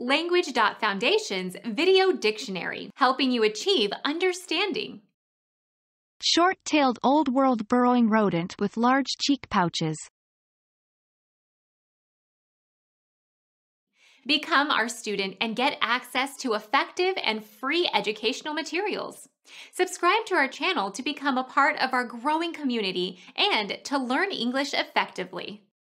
Language.Foundation's Video Dictionary, helping you achieve understanding. Short-tailed Old World burrowing rodent with large cheek pouches. Become our student and get access to effective and free educational materials. Subscribe to our channel to become a part of our growing community and to learn English effectively.